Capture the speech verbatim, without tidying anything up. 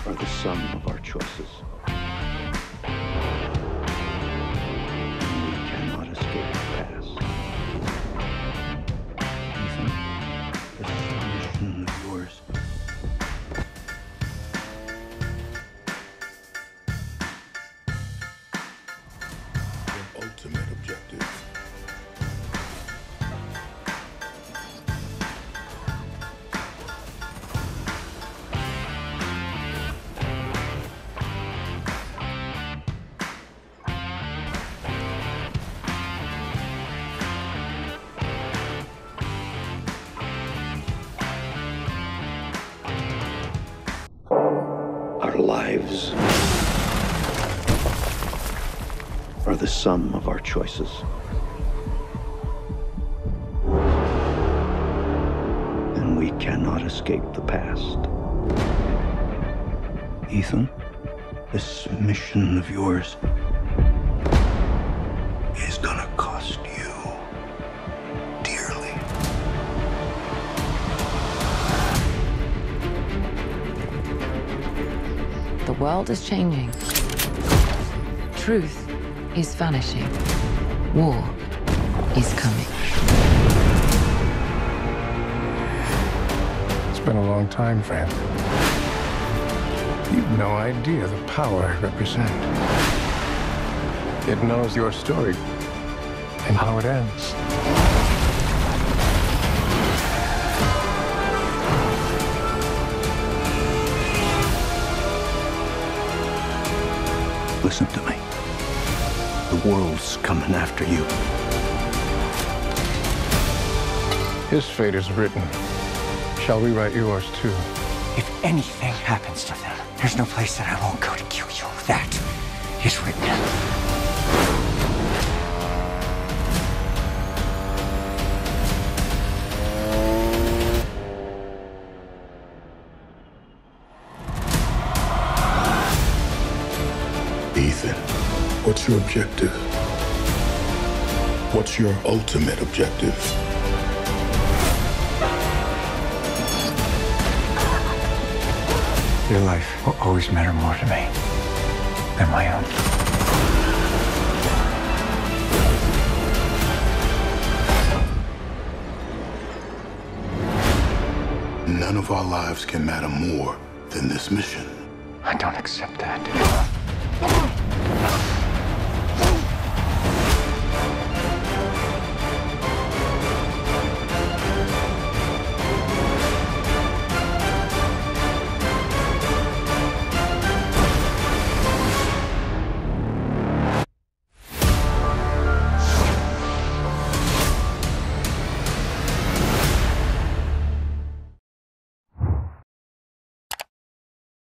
are the sum of our choices. And we cannot escape the past. Ethan, this mission of yours. Your ultimate objective. Our lives are the sum of our choices. And we cannot escape the past. Ethan, this mission of yours is gonna cost you dearly. The world is changing. Truth is vanishing. War is coming. It's been a long time, friend. You've no idea the power I represent. It knows your story and how it ends. Listen to me. The world's coming after you. His fate is written. Shall we write yours too? If anything happens to them, there's no place that I won't go to kill you. That is written. Ethan, what's your objective? What's your ultimate objective? Your life will always matter more to me than my own. None of our lives can matter more than this mission. I don't accept that.